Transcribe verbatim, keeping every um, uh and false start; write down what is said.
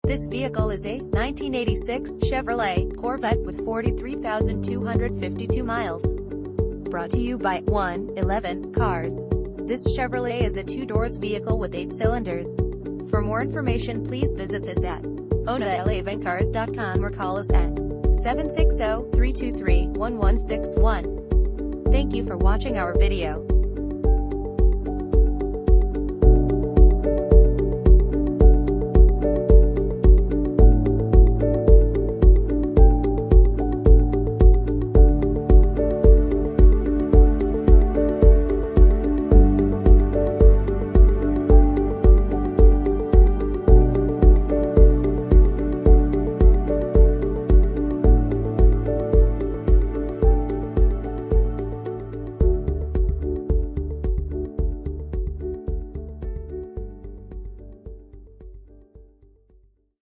This vehicle is a nineteen eighty-six Chevrolet Corvette with forty-three thousand two hundred fifty-two miles. Brought to you by one eleven Cars. This Chevrolet is a two-doors vehicle with eight cylinders. For more information, please visit us at one eleven cars dot com or call us at seven six zero, three two three, one one six one. Thank you for watching our video.